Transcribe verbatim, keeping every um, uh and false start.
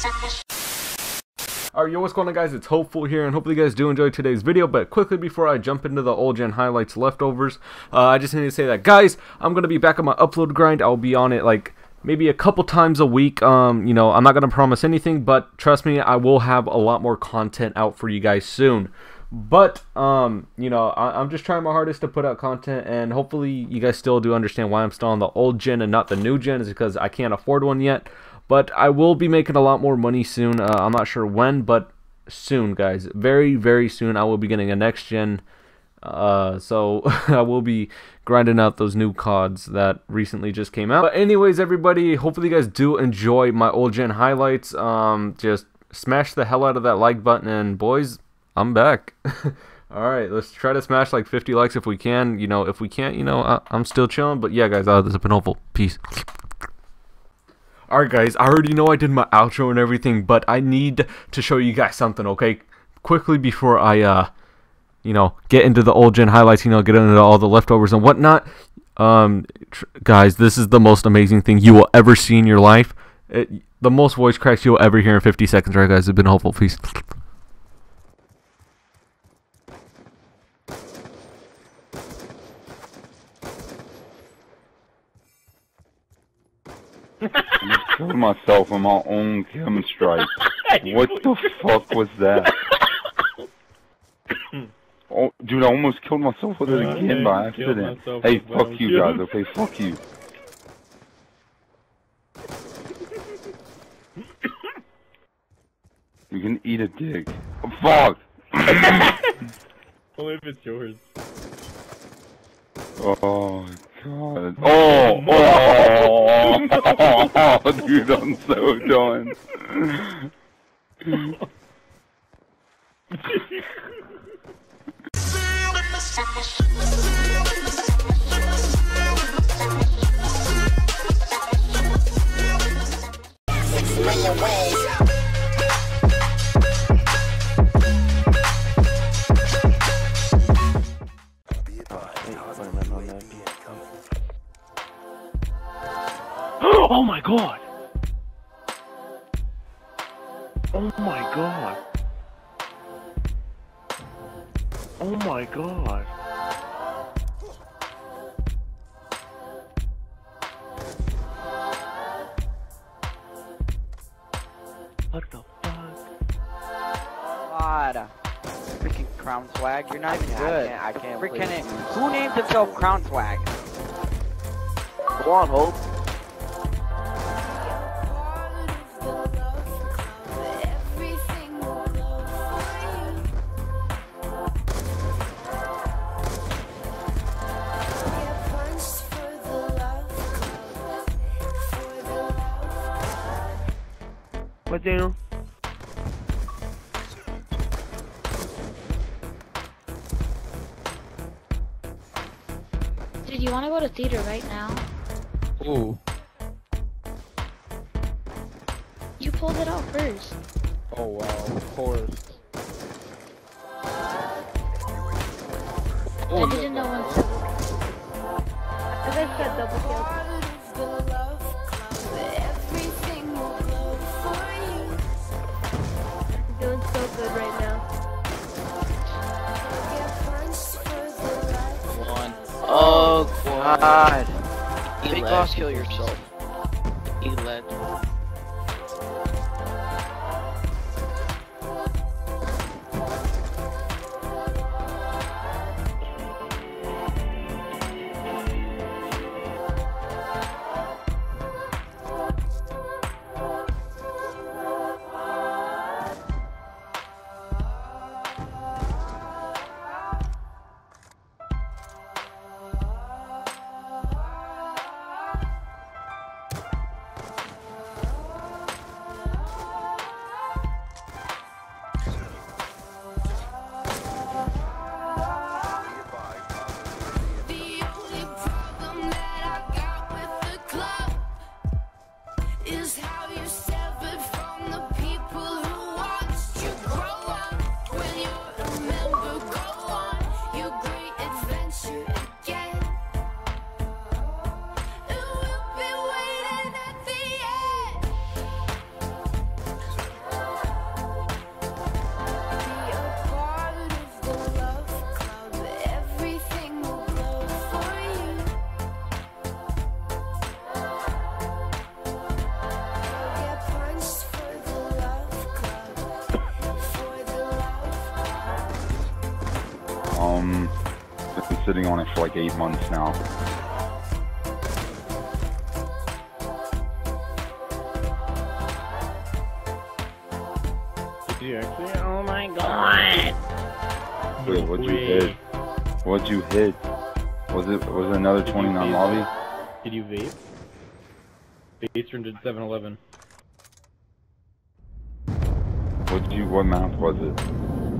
Alright, yo, what's going on, guys? It's Hopeful here, and hopefully you guys do enjoy today's video. But quickly before I jump into the old gen highlights leftovers, uh, I just need to say that, guys, I'm gonna be back on my upload grind. I'll be on it like maybe a couple times a week. Um, you know, I'm not gonna promise anything, but trust me, I will have a lot more content out for you guys soon. But um, you know, I I'm just trying my hardest to put out content, and hopefully you guys still do understand why I'm still on the old gen and not the new gen, is because I can't afford one yet. But I will be making a lot more money soon. Uh, I'm not sure when, but soon, guys. Very, very soon I will be getting a next gen. Uh, so I will be grinding out those new C O Ds that recently just came out. But anyways, everybody, hopefully you guys do enjoy my old gen highlights. Um, just smash the hell out of that like button, and boys, I'm back. Alright, let's try to smash like fifty likes if we can. You know, if we can't, you know, I I'm still chilling. But yeah, guys, uh, this has been Hopeful. Peace. Alright, guys, I already know I did my outro and everything, but I need to show you guys something, okay? Quickly before I, uh, you know, get into the old gen highlights, you know, get into all the leftovers and whatnot. Um, tr guys, this is the most amazing thing you will ever see in your life. It, the most voice cracks you'll ever hear in fifty seconds, right, guys? It's been Hopeful. Peace. I killed myself on my own camera strike. What the fuck was that? Oh, dude, I almost killed myself with it again by accident. Hey, fuck you guys, okay? Fuck you. You can eat a dick. Oh, fuck! Only if it's yours. Oh, God. Oh, oh, oh, dude, I'm so done. Six million ways. Oh my god! Oh my god! Oh my god! What the fuck? God. Freaking Crown Swag, you're not even good. I can't, I can't Freaking it. Who named himself Crown Swag? Go on, Hope. What, Daniel? Dude, you want to go to theater right now? Ooh. You pulled it out first. Oh wow, of course. I didn't know when to. I guys got double killed. Doing so good right now. One. Oh god. Big boss, kill yourself. He led. Um, been sitting on it for like eight months now. Did you actually? Oh my god! Wait, what'd you Wait. hit? What'd you hit? Was it was it another Did you twenty-nine vape? lobby? Did you vape? Eastern did seven eleven. What you? What mouth was it?